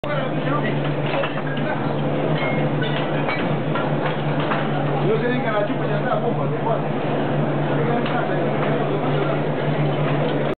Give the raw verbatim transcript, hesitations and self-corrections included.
No se den que la chupa ya está, pompa, de cuatro.